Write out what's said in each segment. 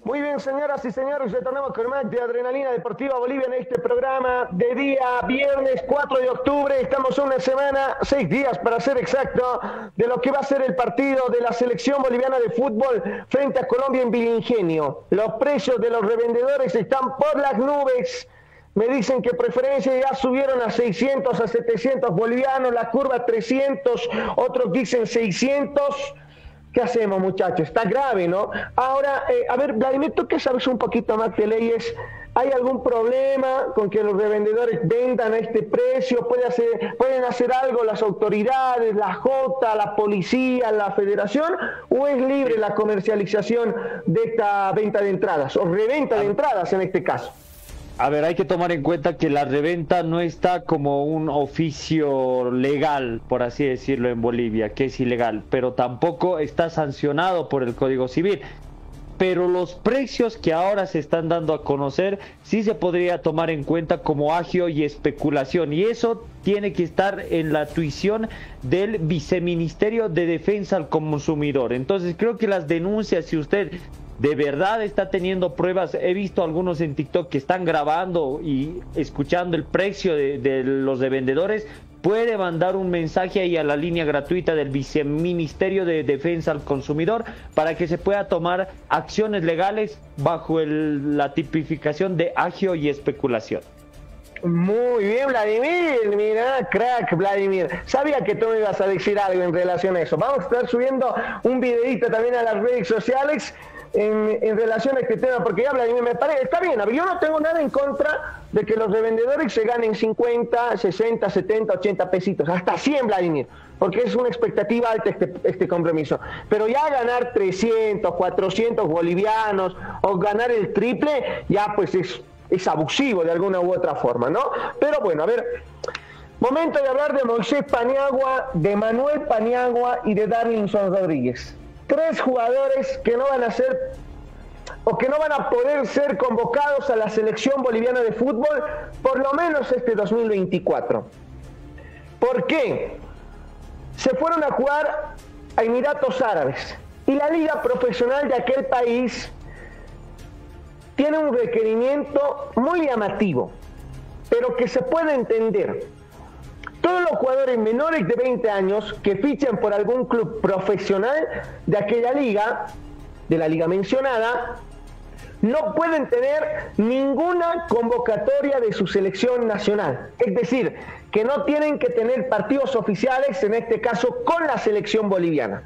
Muy bien, señoras y señores, retornamos con más de Adrenalina Deportiva Bolivia en este programa de día viernes 4 de octubre. Estamos una semana, 6 días para ser exacto, de lo que va a ser el partido de la selección boliviana de fútbol frente a Colombia en Vilingenio. Los precios de los revendedores están por las nubes. Me dicen que preferencia ya subieron a 600, a 700 bolivianos, la curva 300, otros dicen 600. ¿Qué hacemos, muchachos? Está grave, ¿no? Ahora, a ver, Vladimir, tú que sabes un poquito más de leyes, ¿hay algún problema con que los revendedores vendan a este precio? ¿Pueden hacer algo las autoridades, la Jota, la policía, la federación? ¿O es libre la comercialización de esta venta de entradas o reventa de entradas en este caso? A ver, hay que tomar en cuenta que la reventa no está como un oficio legal, por así decirlo, en Bolivia, que es ilegal, pero tampoco está sancionado por el Código Civil. Pero los precios que ahora se están dando a conocer sí se podría tomar en cuenta como agio y especulación, y eso tiene que estar en la tuición del Viceministerio de Defensa al Consumidor. Entonces creo que las denuncias, si usted de verdad está teniendo pruebas, he visto algunos en TikTok que están grabando y escuchando el precio de los revendedores, puede mandar un mensaje ahí a la línea gratuita del Viceministerio de Defensa al Consumidor para que se pueda tomar acciones legales bajo la tipificación de agio y especulación. Muy bien, Vladimir, mira, crack, Vladimir. Sabía que tú me ibas a decir algo en relación a eso. Vamos a estar subiendo un videito también a las redes sociales en relación a este tema, porque ya Vladimir me parece, está bien, a ver, yo no tengo nada en contra de que los revendedores se ganen 50, 60, 70, 80 pesitos, hasta 100, Vladimir, porque es una expectativa alta este compromiso, pero ya ganar 300, 400 bolivianos o ganar el triple, ya pues es abusivo de alguna u otra forma, ¿no? Pero bueno, a ver, momento de hablar de Moisés Paniagua, de Manuel Paniagua y de Darlinson Rodríguez. 3 jugadores que no van a ser o que no van a poder ser convocados a la selección boliviana de fútbol por lo menos este 2024. ¿Por qué? Se fueron a jugar a Emiratos Árabes y la liga profesional de aquel país tiene un requerimiento muy llamativo, pero que se puede entender. Todos los jugadores menores de 20 años que fichen por algún club profesional de aquella liga, de la liga mencionada, no pueden tener ninguna convocatoria de su selección nacional. Es decir, que no tienen que tener partidos oficiales, en este caso con la selección boliviana.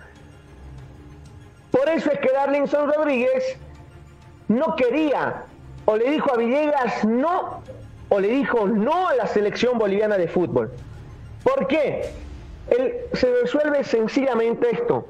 Por eso es que Darlinson Rodríguez no quería, o le dijo a Villegas no, o le dijo no a la selección boliviana de fútbol. ¿Por qué? Se resuelve sencillamente esto.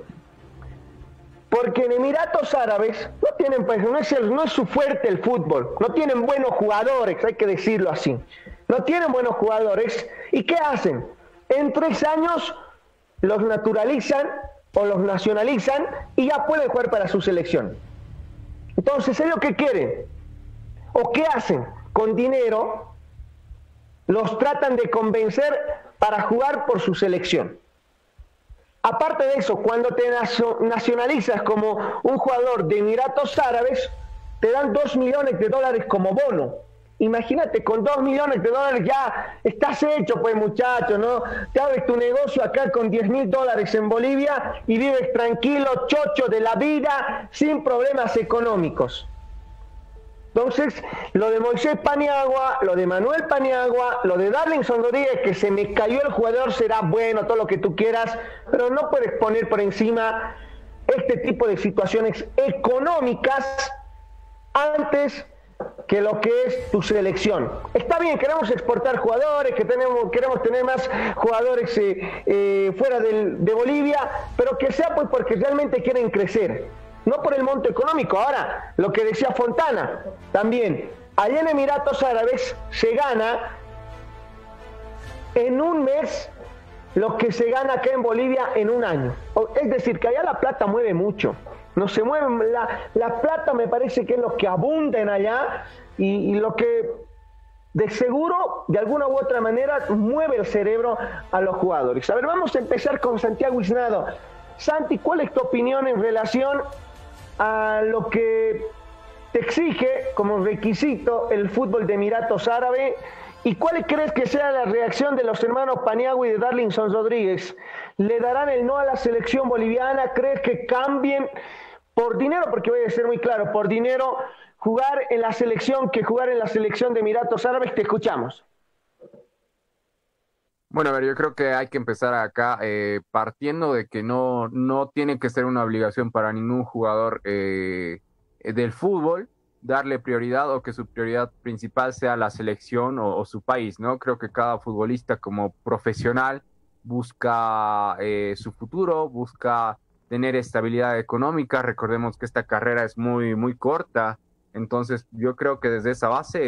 Porque en Emiratos Árabes no tienen, pues, no es su fuerte el fútbol, no tienen buenos jugadores, hay que decirlo así. No tienen buenos jugadores. ¿Y qué hacen? En 3 años los naturalizan o los nacionalizan y ya pueden jugar para su selección. Entonces, ¿ellos qué quieren? ¿O qué hacen? Con dinero los tratan de convencer para jugar por su selección. Aparte de eso, cuando te nacionalizas como un jugador de Emiratos Árabes, te dan $2 millones como bono. Imagínate, con $2 millones ya estás hecho, pues, muchacho, ¿no? Te abres tu negocio acá con $10.000 en Bolivia y vives tranquilo, chocho de la vida, sin problemas económicos. Entonces, lo de Moisés Paniagua, lo de Manuel Paniagua, lo de Darlinson Rodríguez, que se me cayó el jugador, será bueno, todo lo que tú quieras, pero no puedes poner por encima este tipo de situaciones económicas antes que lo que es tu selección. Está bien, queremos exportar jugadores, queremos tener más jugadores fuera de Bolivia, pero que sea pues porque realmente quieren crecer. No por el monto económico. Ahora, lo que decía Fontana, también, allá en Emiratos Árabes se gana en un mes lo que se gana acá en Bolivia en un año. Es decir, que allá la plata mueve mucho. No se mueve, la plata me parece que es lo que abunda en allá y lo que de seguro, de alguna u otra manera, mueve el cerebro a los jugadores. A ver, vamos a empezar con Santiago Iznado. Santi, ¿cuál es tu opinión en relación a lo que te exige como requisito el fútbol de Emiratos Árabes. ¿Y cuál crees que sea la reacción de los hermanos Paniagua y de Darlinson Rodríguez? ¿Le darán el no a la selección boliviana? ¿Crees que cambien por dinero? Porque voy a ser muy claro, por dinero, jugar en la selección que jugar en la selección de Emiratos Árabes. Te escuchamos. Bueno, a ver, yo creo que hay que empezar acá partiendo de que no tiene que ser una obligación para ningún jugador del fútbol darle prioridad o que su prioridad principal sea la selección o su país, ¿no? Creo que cada futbolista como profesional busca su futuro, busca tener estabilidad económica. Recordemos que esta carrera es muy, muy corta, entonces yo creo que desde esa base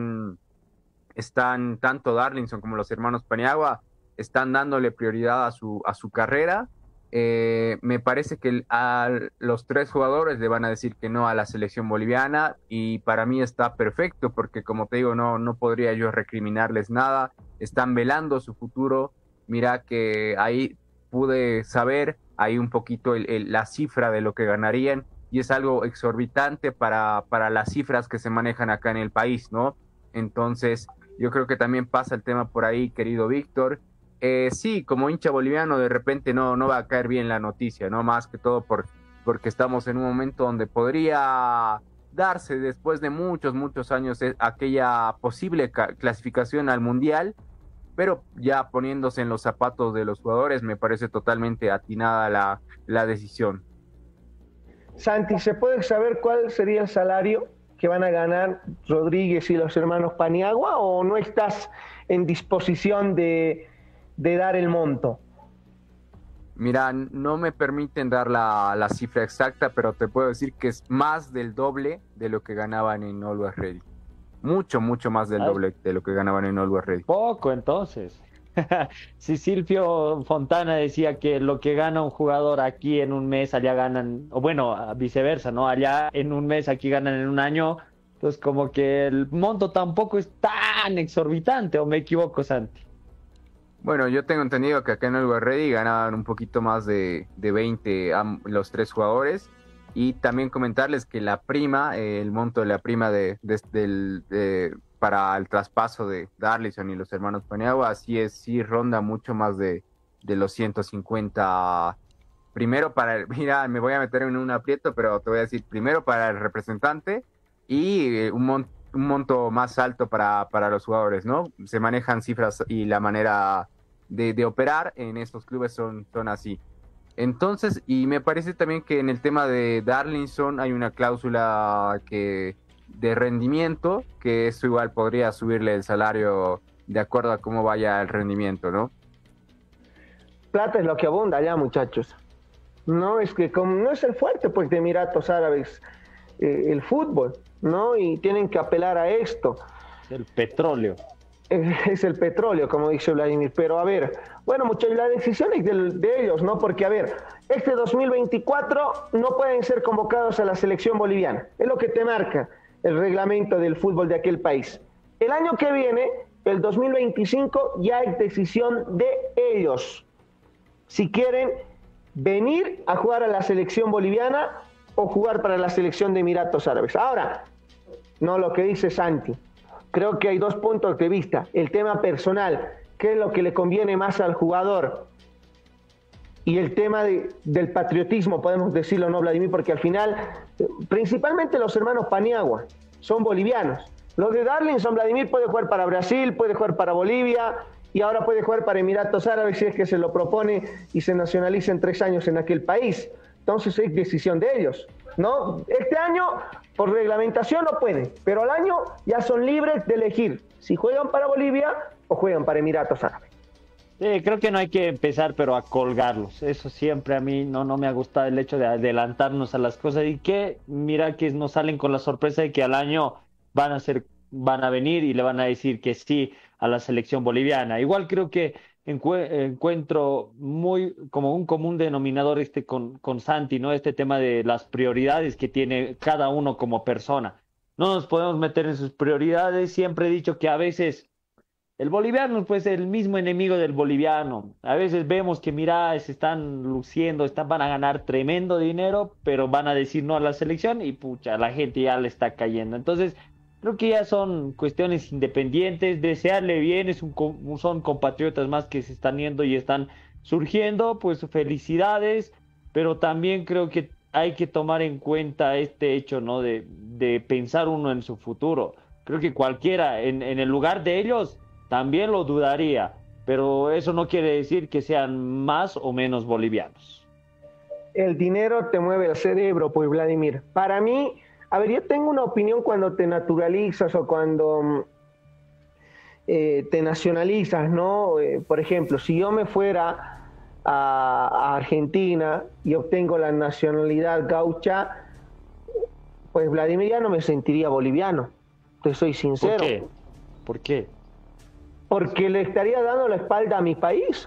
están tanto Darlinson como los hermanos Paniagua, están dándole prioridad a su carrera. Me parece que a los tres jugadores le van a decir que no a la selección boliviana y para mí está perfecto porque como te digo, no podría yo recriminarles nada, están velando su futuro. Mira que ahí pude saber ahí un poquito la cifra de lo que ganarían y es algo exorbitante para las cifras que se manejan acá en el país, ¿no? Entonces, yo creo que también pasa el tema por ahí, querido Víctor. Sí, como hincha boliviano de repente no va a caer bien la noticia, ¿no? Más que todo porque estamos en un momento donde podría darse después de muchos años aquella posible clasificación al Mundial, pero ya poniéndose en los zapatos de los jugadores me parece totalmente atinada la decisión. Santi, ¿se puede saber cuál sería el salario que van a ganar Rodríguez y los hermanos Paniagua o no estás en disposición de dar el monto? Mira, no me permiten dar la cifra exacta, pero te puedo decir que es más del doble de lo que ganaban en Always Ready. Mucho más del doble de lo que ganaban en Always Ready. Poco, entonces. Si Silvio Fontana decía que lo que gana un jugador aquí en un mes, allá ganan, o bueno, viceversa, ¿no? Allá en un mes, aquí ganan en un año. Entonces, como que el monto tampoco es tan exorbitante, ¿o me equivoco, Santi? Bueno, yo tengo entendido que acá en Always Ready ganaban un poquito más de 20 los tres jugadores. Y también comentarles que la prima, el monto de la prima para el traspaso de Darlinson y los hermanos Paniagua, sí ronda mucho más de los 150. Primero mira, me voy a meter en un aprieto, pero te voy a decir, primero para el representante y un monto más alto para los jugadores, ¿no? Se manejan cifras y la manera de operar en estos clubes son así. Entonces, y me parece también que en el tema de Darlinson hay una cláusula de rendimiento, que eso igual podría subirle el salario de acuerdo a cómo vaya el rendimiento, ¿no? Plata es lo que abunda allá, muchachos. No es que como no es el fuerte pues de Emiratos Árabes el fútbol, ¿no? Y tienen que apelar a esto. El petróleo. Es el petróleo, como dice Vladimir. Pero a ver, bueno, muchachos, la decisión es de ellos, ¿no? Porque, a ver, este 2024 no pueden ser convocados a la selección boliviana. Es lo que te marca el reglamento del fútbol de aquel país. El año que viene, el 2025, ya es decisión de ellos. Si quieren venir a jugar a la selección boliviana o jugar para la selección de Emiratos Árabes. Ahora, no lo que dice Santi. Creo que hay dos puntos de vista. El tema personal, qué es lo que le conviene más al jugador. Y el tema del patriotismo, podemos decirlo, ¿no, Vladimir? Porque al final, principalmente los hermanos Paniagua son bolivianos. Los de Darlinson, Vladimir puede jugar para Brasil, puede jugar para Bolivia y ahora puede jugar para Emiratos Árabes si es que se lo propone y se nacionaliza en 3 años en aquel país. Entonces es decisión de ellos, ¿no? Este año, por reglamentación, no pueden, pero al año ya son libres de elegir si juegan para Bolivia o juegan para Emiratos Árabes. Sí, creo que no hay que empezar, pero a colgarlos. Eso siempre a mí no me ha gustado el hecho de adelantarnos a las cosas y que mira que nos salen con la sorpresa de que al año van a venir y le van a decir que sí a la selección boliviana. Igual creo que encuentro muy como un común denominador con Santi, ¿no? Este tema de las prioridades que tiene cada uno como persona. No nos podemos meter en sus prioridades. Siempre he dicho que a veces El boliviano, pues el mismo enemigo del boliviano. A veces vemos que, mira, se están luciendo, van a ganar tremendo dinero, pero van a decir no a la selección y pucha, la gente ya le está cayendo. Entonces, creo que ya son cuestiones independientes, desearle bien, son compatriotas más que se están yendo y están surgiendo, pues felicidades, pero también creo que hay que tomar en cuenta este hecho, ¿no? De pensar uno en su futuro. Creo que cualquiera, en el lugar de ellos, también lo dudaría, pero eso no quiere decir que sean más o menos bolivianos. El dinero te mueve el cerebro, pues, Vladimir. Para mí, a ver, yo tengo una opinión cuando te naturalizas o cuando te nacionalizas, ¿no? Por ejemplo, si yo me fuera a Argentina y obtengo la nacionalidad gaucha, pues Vladimir ya no me sentiría boliviano, te soy sincero. ¿Por qué? ¿Por qué? Porque le estaría dando la espalda a mi país.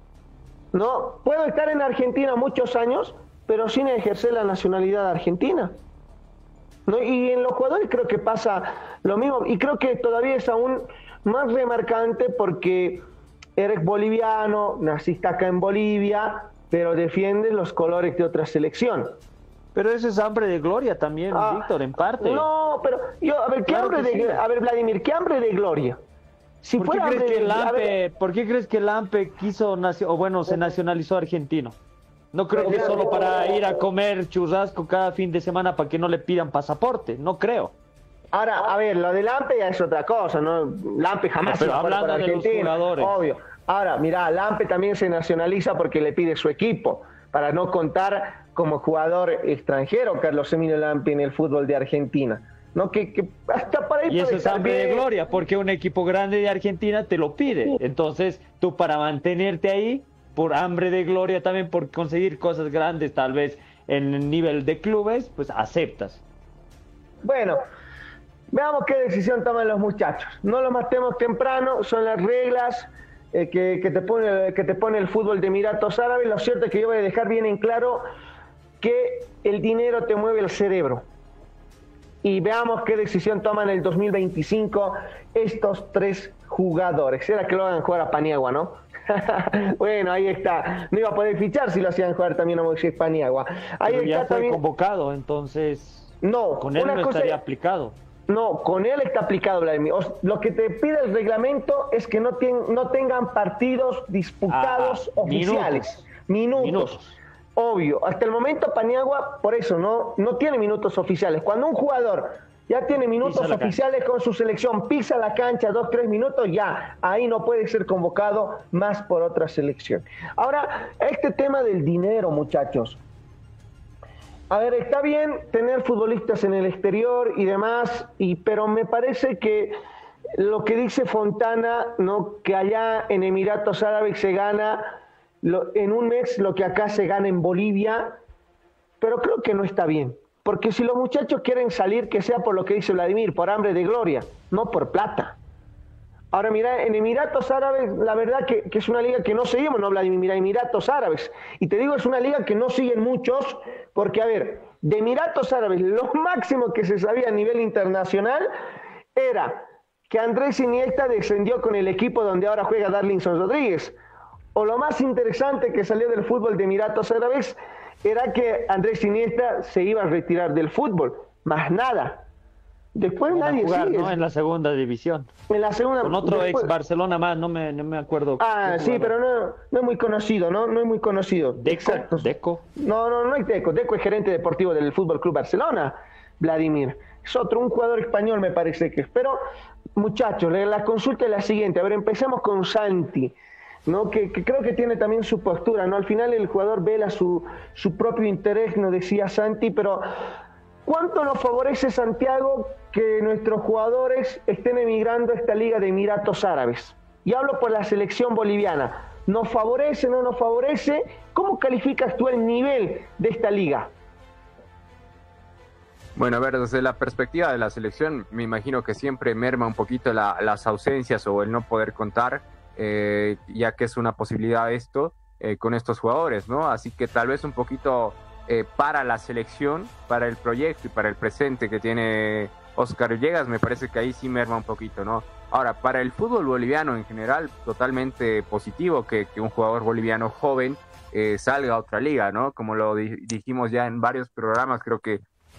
No, puedo estar en Argentina muchos años, pero sin ejercer la nacionalidad argentina. ¿No? Y en los jugadores creo que pasa lo mismo, y creo que todavía es aún más remarcante porque eres boliviano, naciste acá en Bolivia, pero defiendes los colores de otra selección. Pero eso es hambre de gloria también, Víctor, en parte. No, pero yo, a ver, Claro que sí. A ver, Vladimir, ¿qué hambre de gloria? Si ¿Por qué fuera crees hambre que de- a ver, ¿Por qué crees que Lampe se nacionalizó argentino? No creo que solo para ir a comer churrasco cada fin de semana para que no le pidan pasaporte, no creo. Ahora, a ver, lo de Lampe ya es otra cosa, ¿no? Lampe jamás Pero iba a jugar hablando por de los Argentina, jugadores. obvio. Ahora, mirá, Lampe también se nacionaliza porque le pide su equipo, para no contar como jugador extranjero Carlos Emilio Lampe en el fútbol de Argentina. ¿No? Que hasta para ahí Y eso puede es estar hambre de bien. gloria, porque un equipo grande de Argentina te lo pide. Entonces, tú para mantenerte ahí, por hambre de gloria también, por conseguir cosas grandes, tal vez en el nivel de clubes, pues aceptas. Bueno, veamos qué decisión toman los muchachos. No los matemos temprano, son las reglas que te pone el fútbol de Emiratos Árabes. Lo cierto es que yo voy a dejar bien en claro que el dinero te mueve el cerebro. Y veamos qué decisión toman en el 2025 estos tres jugadores. ¿Será que lo hagan jugar a Paniagua, no? Bueno, ahí está. No iba a poder fichar si lo hacían jugar también a Moisés Paniagua. Ahí Pero ya está fue también. convocado, entonces No, con él una no cosa- estaría aplicado. No, con él está aplicado, Vladimir. Lo que te pide el reglamento es que no tengan partidos disputados oficiales. Minutos. Obvio. Hasta el momento Paniagua, por eso, no tiene minutos oficiales. Cuando un jugador ya tiene minutos Pisa la oficiales con su selección, pisa la cancha 2-3 minutos, ya, ahí no puede ser convocado más por otra selección. Ahora, este tema del dinero, muchachos. A ver, está bien tener futbolistas en el exterior y demás, pero me parece que lo que dice Fontana, ¿no? Que allá en Emiratos Árabes se gana en un mes lo que acá se gana en Bolivia, pero creo que no está bien. Porque si los muchachos quieren salir, que sea por lo que dice Vladimir, por hambre de gloria, no por plata. Ahora mira, en Emiratos Árabes, la verdad que es una liga que no seguimos, ¿no, Vladimir? Mira, Emiratos Árabes. Y te digo, es una liga que no siguen muchos, porque, a ver, de Emiratos Árabes, lo máximo que se sabía a nivel internacional era que Andrés Iniesta descendió con el equipo donde ahora juega Darlinson Rodríguez. O lo más interesante que salió del fútbol de Emiratos Árabes era que Andrés Iniesta se iba a retirar del fútbol. Más nada. Después Van a nadie jugar, sigue. ¿no? En la segunda división. En la segunda. Con otro después- ex Barcelona más, no me acuerdo. Ah, qué sí, jugador. pero no es muy conocido, ¿no? No es muy conocido. Exacto. Deco. No es Deco. Deco es gerente deportivo del Fútbol Club Barcelona, Vladimir. Es otro, un jugador español me parece que es. Pero, muchachos, la consulta es la siguiente. A ver, empecemos con Santi, ¿no? Que creo que tiene también su postura, ¿no? Al final el jugador vela su propio interés, nos decía Santi, pero ¿cuánto nos favorece, Santiago, que nuestros jugadores estén emigrando a esta liga de Emiratos Árabes? Y hablo por la selección boliviana. ¿Nos favorece, no nos favorece? ¿Cómo calificas tú el nivel de esta liga? Bueno, a ver, desde la perspectiva de la selección, me imagino que siempre merma un poquito las ausencias o el no poder contar, ya que es una posibilidad esto con estos jugadores, ¿no? Así que tal vez un poquito para la selección, para el proyecto y para el presente que tiene Oscar Villegas, me parece que ahí sí merma un poquito, ¿no? Ahora, para el fútbol boliviano en general, totalmente positivo que un jugador boliviano joven salga a otra liga, ¿no? Como lo dijimos ya en varios programas, creo que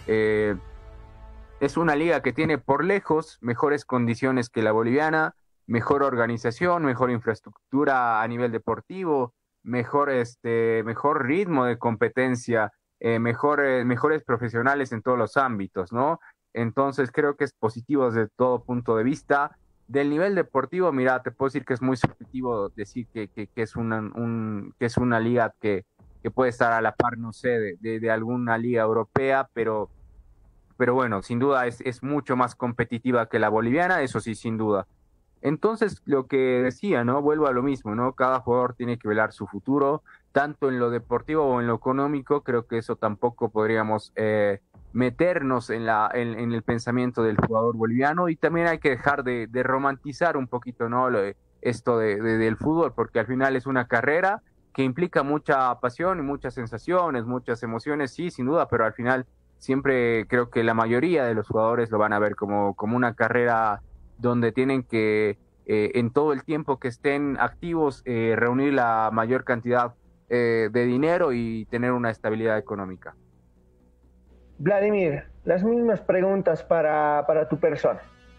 es una liga que tiene por lejos mejores condiciones que la boliviana, mejor organización, mejor infraestructura a nivel deportivo, mejor ritmo de competencia, mejores profesionales en todos los ámbitos, ¿no? Entonces creo que es positivo desde todo punto de vista. Del nivel deportivo, mira, te puedo decir que es muy subjetivo decir que es que es una liga que puede estar a la par, no sé, de alguna liga europea, pero bueno, sin duda es mucho más competitiva que la boliviana, eso sí, sin duda. Entonces, lo que decía, ¿no? Vuelvo a lo mismo, ¿no? Cada jugador tiene que velar su futuro, tanto en lo deportivo o en lo económico. Creo que eso tampoco podríamos meternos en el pensamiento del jugador boliviano, y también hay que dejar de romantizar un poquito, ¿no? Esto del fútbol, porque al final es una carrera que implica mucha pasión y muchas sensaciones, muchas emociones, sí, sin duda, pero al final siempre creo que la mayoría de los jugadores lo van a ver como una carrera donde tienen que, en todo el tiempo que estén activos, reunir la mayor cantidad de dinero y tener una estabilidad económica. Vladimir, las mismas preguntas para tu persona.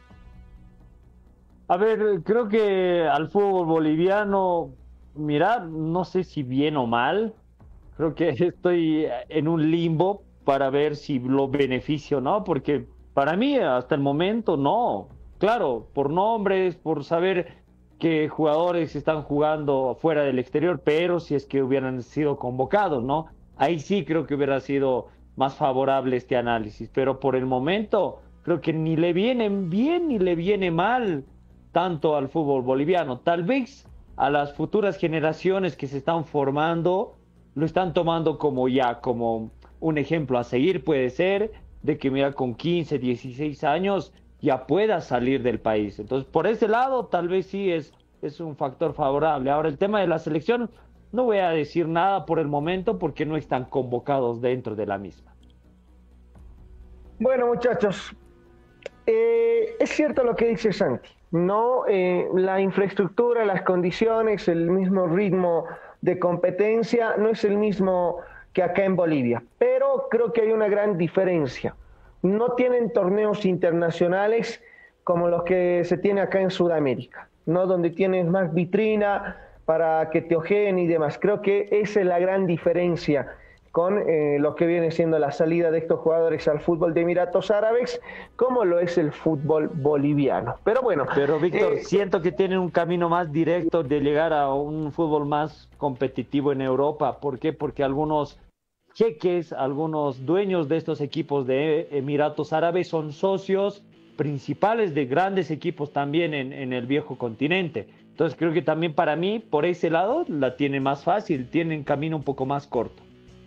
A ver, creo que al fútbol boliviano, mira, no sé si bien o mal, creo que estoy en un limbo para ver si lo beneficio o no, porque para mí hasta el momento no. Claro, por nombres, por saber que jugadores están jugando fuera del exterior, pero si es que hubieran sido convocados, ¿no? Ahí sí creo que hubiera sido más favorable este análisis, pero por el momento creo que ni le viene bien ni le viene mal tanto al fútbol boliviano. Tal vez a las futuras generaciones que se están formando lo están tomando como un ejemplo a seguir, puede ser, de que mira, con 15, 16 años ya pueda salir del país. Entonces, por ese lado, tal vez sí es un factor favorable. Ahora, el tema de la selección, no voy a decir nada por el momento porque no están convocados dentro de la misma. Bueno, muchachos, es cierto lo que dice Santi, ¿no? La infraestructura, las condiciones, el mismo ritmo de competencia no es el mismo que acá en Bolivia, pero creo que hay una gran diferencia. No tienen torneos internacionales como los que se tiene acá en Sudamérica, ¿no? Donde tienes más vitrina para que te ojeen y demás. Creo que esa es la gran diferencia con lo que viene siendo la salida de estos jugadores al fútbol de Emiratos Árabes, como lo es el fútbol boliviano. Pero bueno. Pero Víctor, siento que tienen un camino más directo de llegar a un fútbol más competitivo en Europa. ¿Por qué? Porque algunos jeques, algunos dueños de estos equipos de Emiratos Árabes son socios principales de grandes equipos también en el viejo continente. Entonces creo que también para mí, por ese lado, la tiene más fácil, tienen camino un poco más corto.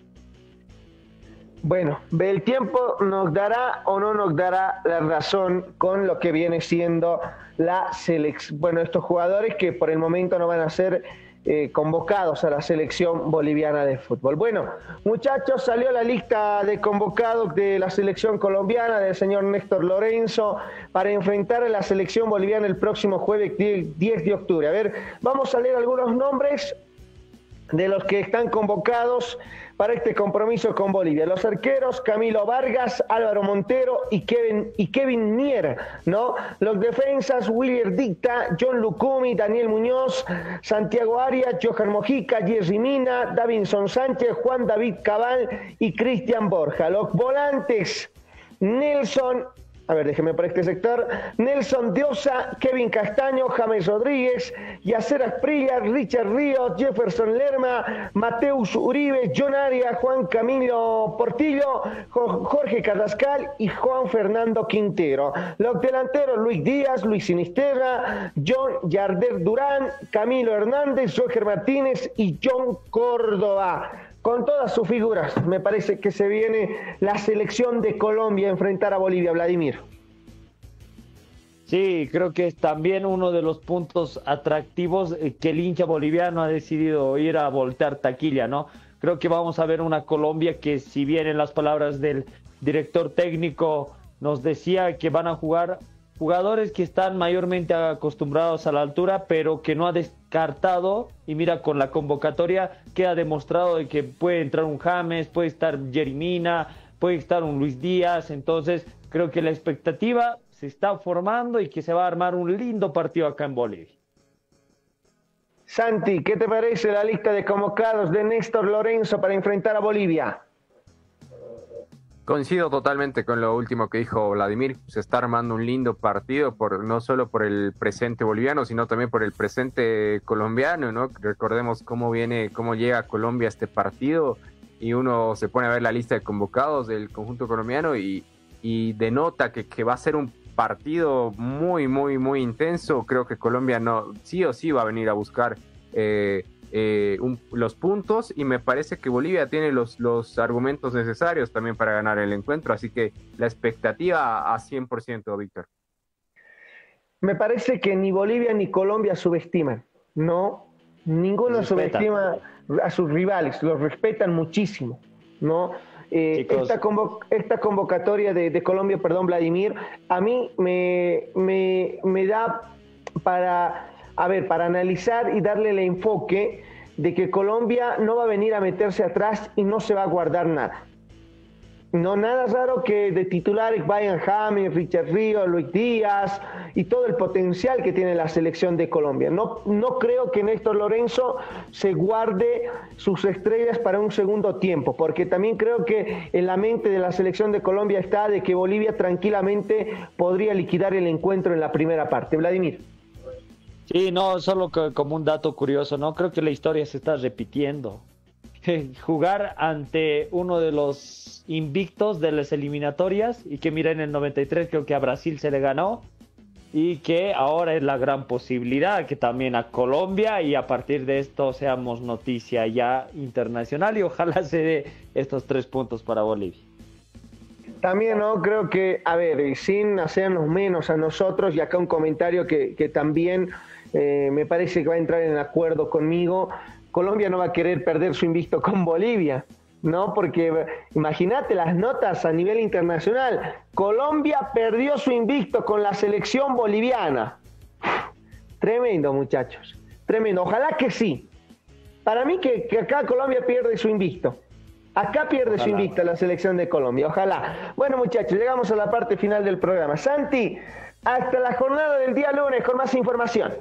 Bueno, el tiempo nos dará o no nos dará la razón con lo que viene siendo la selección. Bueno, estos jugadores que por el momento no van a ser convocados a la selección boliviana de fútbol. Bueno, muchachos, salió la lista de convocados de la selección colombiana del señor Néstor Lorenzo para enfrentar a la selección boliviana el próximo jueves 10 de octubre. A ver, vamos a leer algunos nombres de los que están convocados para este compromiso con Bolivia. Los arqueros, Camilo Vargas, Álvaro Montero y Kevin Mier, ¿no? Los defensas, Willier Dicta, John Lucumi, Daniel Muñoz, Santiago Arias, Johan Mojica, Jerry Mina, Davinson Sánchez, Juan David Cabal y Cristian Borja. Los volantes, Nelson, a ver, déjeme por este sector, Nelson Diosa, Kevin Castaño, James Rodríguez, Yacer Asprilla, Richard Ríos, Jefferson Lerma, Mateus Uribe, John Arias, Juan Camilo Portillo, Jorge Carrascal y Juan Fernando Quintero. Los delanteros, Luis Díaz, Luis Sinisterra, John Yarder Durán, Camilo Hernández, Roger Martínez y John Córdoba. Con todas sus figuras, me parece que se viene la selección de Colombia a enfrentar a Bolivia, Vladimir. Sí, creo que es también uno de los puntos atractivos que el hincha boliviano ha decidido ir a voltear taquilla, ¿no? Creo que vamos a ver una Colombia que, si bien en las palabras del director técnico nos decía que van a jugar jugadores que están mayormente acostumbrados a la altura, pero que no ha descartado, y mira, con la convocatoria queda demostrado de que puede entrar un James, puede estar Jeremina, puede estar un Luis Díaz. Entonces creo que la expectativa se está formando y que se va a armar un lindo partido acá en Bolivia. Santi, ¿qué te parece la lista de convocados de Néstor Lorenzo para enfrentar a Bolivia? Coincido totalmente con lo último que dijo Vladimir. Se está armando un lindo partido, no solo por el presente boliviano, sino también por el presente colombiano, ¿no? Recordemos cómo llega Colombia a este partido, y uno se pone a ver la lista de convocados del conjunto colombiano y denota que va a ser un partido muy, muy, muy intenso. Creo que Colombia sí o sí va a venir a buscar los puntos, y me parece que Bolivia tiene los argumentos necesarios también para ganar el encuentro, así que la expectativa a 100%, Víctor. Me parece que ni Bolivia ni Colombia subestiman, ¿no? Ninguno subestima a sus rivales, los respetan muchísimo, ¿no? Esta convocatoria de Colombia, perdón, Vladimir, a mí me da para analizar y darle el enfoque de que Colombia no va a venir a meterse atrás y no se va a guardar nada. No, nada raro que de titulares vayan James, Richard Ríos, Luis Díaz y todo el potencial que tiene la selección de Colombia. No creo que Néstor Lorenzo se guarde sus estrellas para un segundo tiempo, porque también creo que en la mente de la selección de Colombia está de que Bolivia tranquilamente podría liquidar el encuentro en la primera parte. Vladimir. Sí, no, solo como un dato curioso, ¿no? Creo que la historia se está repitiendo. Jugar ante uno de los invictos de las eliminatorias, y que mira, en el 93 creo que a Brasil se le ganó, y que ahora es la gran posibilidad que también a Colombia, y a partir de esto seamos noticia ya internacional, y ojalá se dé estos 3 puntos para Bolivia. También, ¿no? Creo que, sin hacernos menos a nosotros, y acá un comentario que también me parece que va a entrar en acuerdo conmigo: Colombia no va a querer perder su invicto con Bolivia, ¿no? Porque imagínate las notas a nivel internacional. Colombia perdió su invicto con la selección boliviana. Tremendo, muchachos, tremendo. Ojalá que sí. Para mí que acá Colombia pierde su invicto. Acá pierde su invicto la selección de Colombia, ojalá. Bueno, muchachos, llegamos a la parte final del programa. Santi, hasta la jornada del día lunes con más información.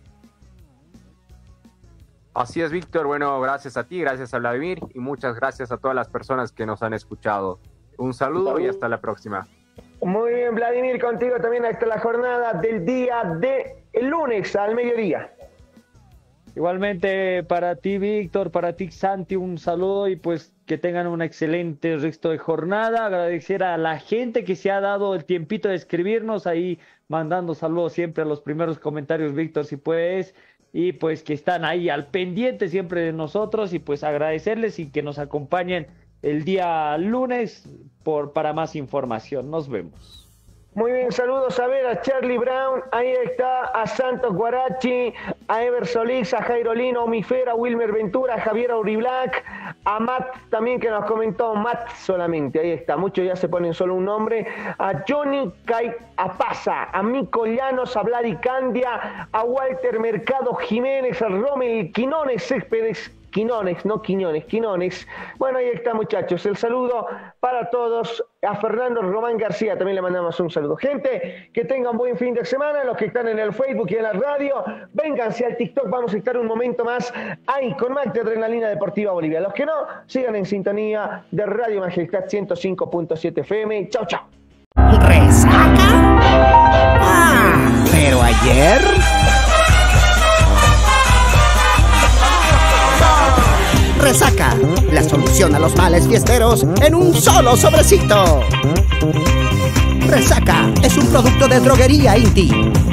Así es, Víctor. Bueno, gracias a ti, gracias a Vladimir, y muchas gracias a todas las personas que nos han escuchado. Un saludo y hasta la próxima. Muy bien, Vladimir, contigo también hasta la jornada del día de el lunes al mediodía. Igualmente para ti, Víctor, para ti, Santi, un saludo, y pues que tengan un excelente resto de jornada. Agradecer a la gente que se ha dado el tiempito de escribirnos ahí, mandando saludos siempre a los primeros comentarios, Víctor, si puedes, y pues que están ahí al pendiente siempre de nosotros, y pues agradecerles y que nos acompañen el día lunes para más información. Nos vemos. Muy bien, saludos a Charlie Brown, ahí está, a Santos Guarachi, a Ever Solís, a Jairo Lino, a Omifera, a Wilmer Ventura, a Javier Auriblac, a Matt también, que nos comentó, Matt solamente, ahí está, muchos ya se ponen solo un nombre, a Johnny Kai Apaza, a Mico Llanos, a Vladi Candia, a Walter Mercado Jiménez, a Rommel Quinones Céspedes, Quinones. Bueno, ahí está, muchachos. El saludo para todos. A Fernando Román García también le mandamos un saludo. Gente, que tengan buen fin de semana. Los que están en el Facebook y en la radio, vénganse al TikTok. Vamos a estar un momento más ahí con más de Adrenalina Deportiva Bolivia. Los que no, sigan en sintonía de Radio Majestad 105.7 FM. Chao, chao. ¿Resaca? Pero ayer... Resaca, la solución a los males fiesteros en un solo sobrecito. Resaca es un producto de Droguería Inti.